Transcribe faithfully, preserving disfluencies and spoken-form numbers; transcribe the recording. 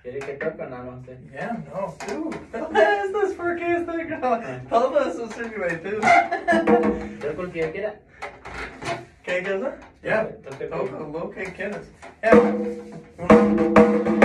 ¿Quiere que toque o nada más usted? Yeah, no, dude. Esto es porque este grabando. Todo eso sirve, güey, tú. Toque el que quiera. ¿Qué cosa? Yeah, Toque, toca lo que quieras. Yeah.